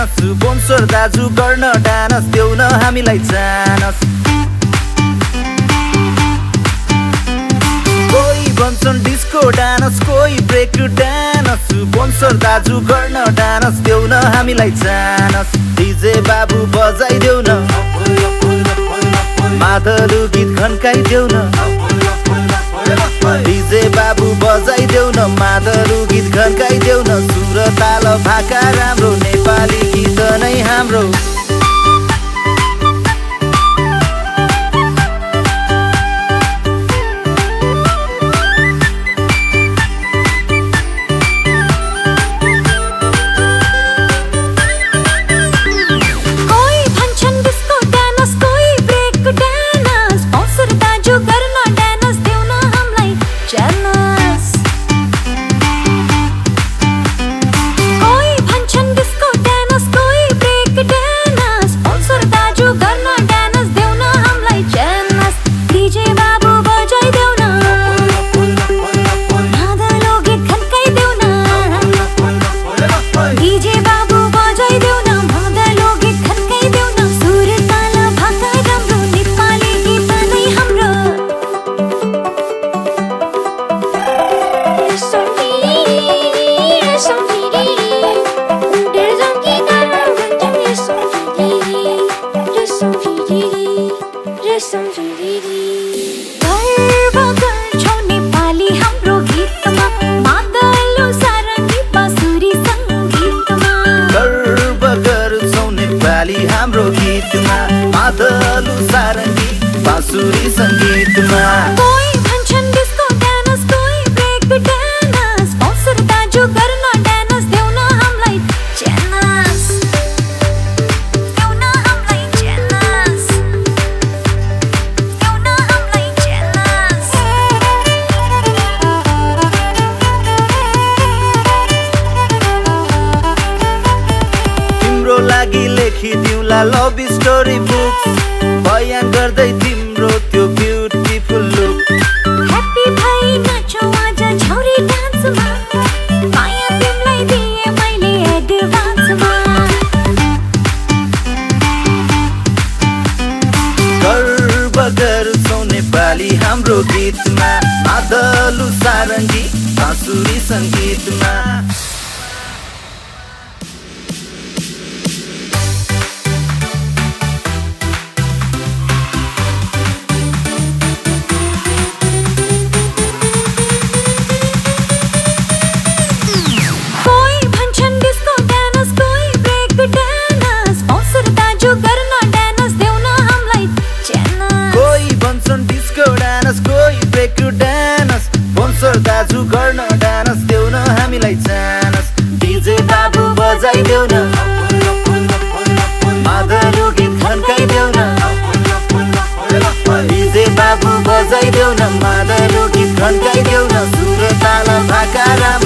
dance बोन्सर दाजु गर्न डान्स देऊ न हामीलाई चानस कोही भन्छन् डिस्को डान्स कोही ब्रेक डान्स बोन्सर दाजु गर्न डान्स देऊ न हामीलाई चानस डीजे बाबु बजाइदेऊ न मादलु गीत खन्काइदेऊ न डीजे बाबु बजाइदेऊ न मादलु गीत खन्काइदेऊ न सुर ताल भाका राम्रो नेपाली गीत नै हाम्रो हाम्रो गीतमा मादलु सारङ्गी बाँसुरी सङ्गीतमा कोही भन्छन् डिस्को डान्स कोही ब्रेक डान्स बोन्सर दाजु गर्न डान्स देऊ न हामीलाई चानस देऊ न हामीलाई चानस देऊ न हामीलाई चानस तिम्रो लागि लेखिदिउँला लभ स्टोरी बुक्स बयान गर्दै तिम्रो त्यो ब्युटिफुल लुक ह्याप्पी भई नाचौ आज झौरी डान्समा माया तिमीलाई दिए मैले एडभान्समा गर्व गर्छौ नेपाली हाम्रो गीतमा मादलु सारङ्गी बाँसुरी सङ्गीतमा दाजु गर्न डान्स देऊ न हामीलाई चानस डीजे बाबु बजाइदेऊ न मादलु गीत खन्काइदेऊ न डीजे बाबु बजाइदेऊ न मादलु गीत खन्काइदेऊ न सुर ताल भाका